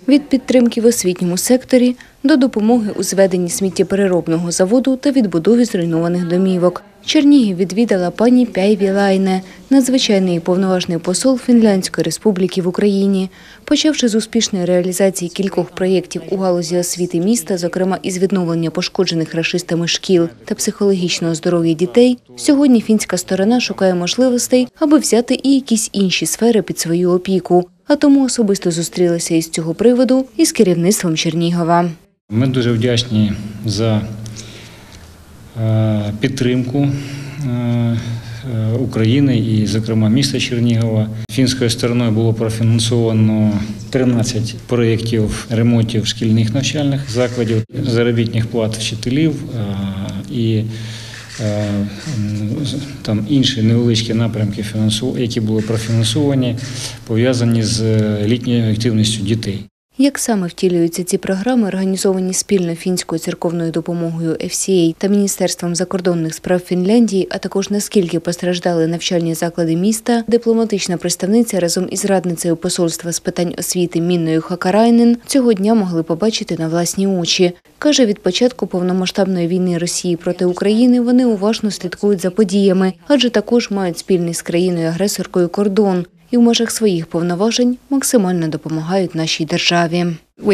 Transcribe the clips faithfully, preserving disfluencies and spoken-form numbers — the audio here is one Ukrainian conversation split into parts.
Від підтримки в освітньому секторі до допомоги у зведенні сміттєпереробного заводу та відбудові зруйнованих домівок. Чернігів відвідала пані Päivi Laine, надзвичайний і повноважний посол Фінляндської Республіки в Україні. Почавши з успішної реалізації кількох проєктів у галузі освіти міста, зокрема із відновлення пошкоджених рашистами шкіл та психологічного здоров'я дітей, сьогодні фінська сторона шукає можливостей, аби взяти і якісь інші сфери під свою опіку. А тому особисто зустрілася із цього приводу із керівництвом Чернігова. Ми дуже вдячні за підтримку України і, зокрема, міста Чернігова. Фінською стороною було профінансовано тринадцять проєктів ремонтів шкільних навчальних закладів, заробітних плат вчителів і там інші невеличкі напрямки, які були профінансовані, пов'язані з літньою активністю дітей. Як саме втілюються ці програми, організовані спільно фінською церковною допомогою еф сі ей та Міністерством закордонних справ Фінляндії, а також наскільки постраждали навчальні заклади міста, дипломатична представниця разом із радницею посольства з питань освіти Мінною Хакарайнен цього дня могли побачити на власні очі. Каже, від початку повномасштабної війни Росії проти України вони уважно слідкують за подіями, адже також мають спільний з країною-агресоркою кордон і в межах своїх повноважень максимально допомагають нашій державі.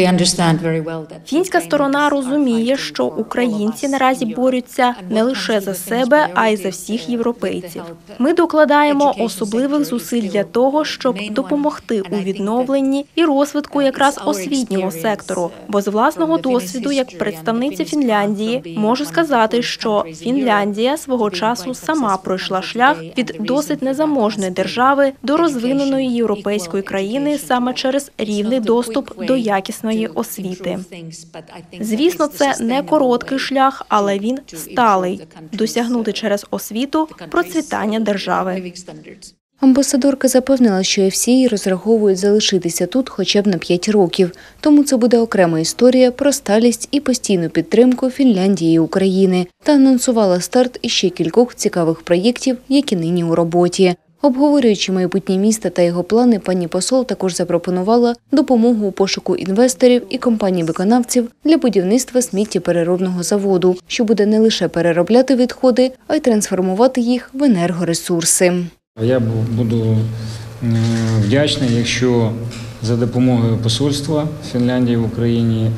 Фінська сторона розуміє, що українці наразі борються не лише за себе, а й за всіх європейців. Ми докладаємо особливих зусиль для того, щоб допомогти у відновленні і розвитку якраз освітнього сектору. Бо з власного досвіду, як представниця Фінляндії, можу сказати, що Фінляндія свого часу сама пройшла шлях від досить незаможної держави до розвиненої європейської країни саме через рівний доступ до якісної освіти. Звісно, це не короткий шлях, але він сталий – досягнути через освіту процвітання держави. Амбасадорка запевнила, що еф сі ей розраховують залишитися тут хоча б на п'ять років. Тому це буде окрема історія про сталість і постійну підтримку Фінляндії і України. Та анонсувала старт іще кількох цікавих проєктів, які нині у роботі. Обговорюючи майбутнє міста та його плани, пані посол також запропонувала допомогу у пошуку інвесторів і компаній-виконавців для будівництва сміттєпереробного заводу, що буде не лише переробляти відходи, а й трансформувати їх в енергоресурси. Я буду вдячний, якщо за допомогою посольства Фінляндії в Україні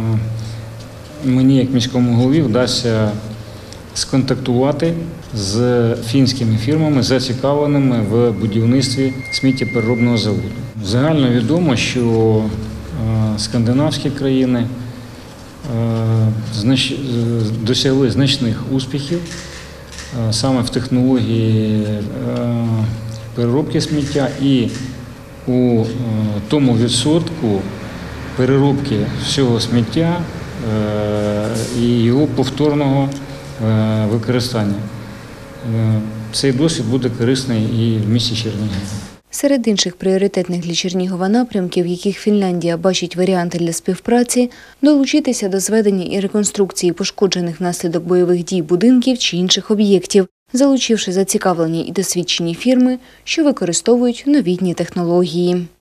мені, як міському голові, вдасться сконтактувати з фінськими фірмами, зацікавленими в будівництві сміттєпереробного заводу. Загально відомо, що скандинавські країни досягли значних успіхів саме в технології переробки сміття і у тому відсотку переробки всього сміття і його повторного використання. Цей досвід буде корисний і в місті Чернігів. Серед інших пріоритетних для Чернігова напрямків, в яких Фінляндія бачить варіанти для співпраці, долучитися до зведення і реконструкції пошкоджених внаслідок бойових дій будинків чи інших об'єктів, залучивши зацікавлені і досвідчені фірми, що використовують новітні технології.